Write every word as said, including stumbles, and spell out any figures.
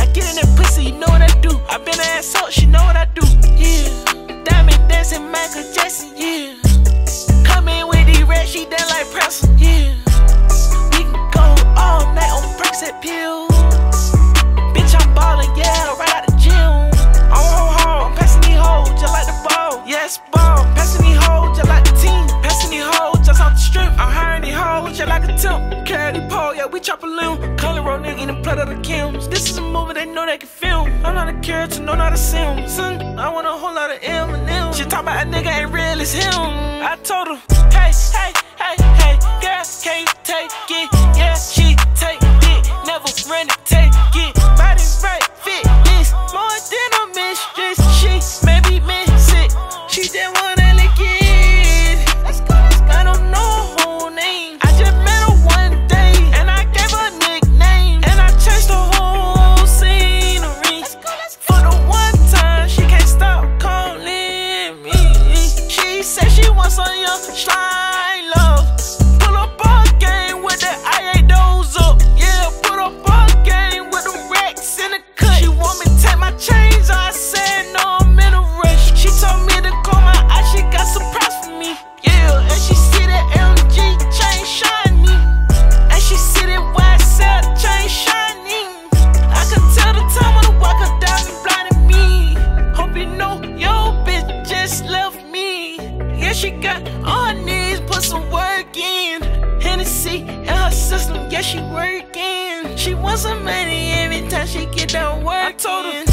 Get in that pussy, you know what I do. I been her ass up, she know what I do. Yeah, diamond dancing, Michael Jackson. Yeah, come in with these rats, she dance like Preston. Yeah, we can go all night on Percocet pills. Bitch, I'm ballin', yeah, right out the gym. I'm home home, I'm passing these hoes just like the ball. Yes, ball, passing these hoes just like the team. Passing these hoes just off the strip. I'm hiring these hoes just like a temp. Carry the pole, yeah, we chop a limb. Color roll nigga in the blood of the Kims. This is a movie they know they can film. I'm not a character, no, not a sim. Son, I want a whole lot of M and M. She talk about a nigga ain't real as him. I told her, hey, hey, hey, hey, girl can't take it. Yeah, she take it, never run it, take it. Body right, fitness, more than a mistress. She made me miss it. She just wanna lick it. I don't know her name. I just met her one day, and I gave her a nickname, and I changed the whole scenery. For the one time, she can't stop calling me. She said she wants some young slime love. Pull up a game with the I A those up. Yeah, put up a game with the racks in the cut. She want me to take my chains, I said no, I'm in a rush. She told me to call my eye, she got surprise for me. Yeah, and she see that M G chain shiny, and she see that Y S L chain shining. I can tell the time when the walk her down and blinded me. Hope you know your bitch just left me. Yeah, she got on her knees, put some work in. Hennessy in her system, yeah, she working. She wants some money every time she get done working. I told her,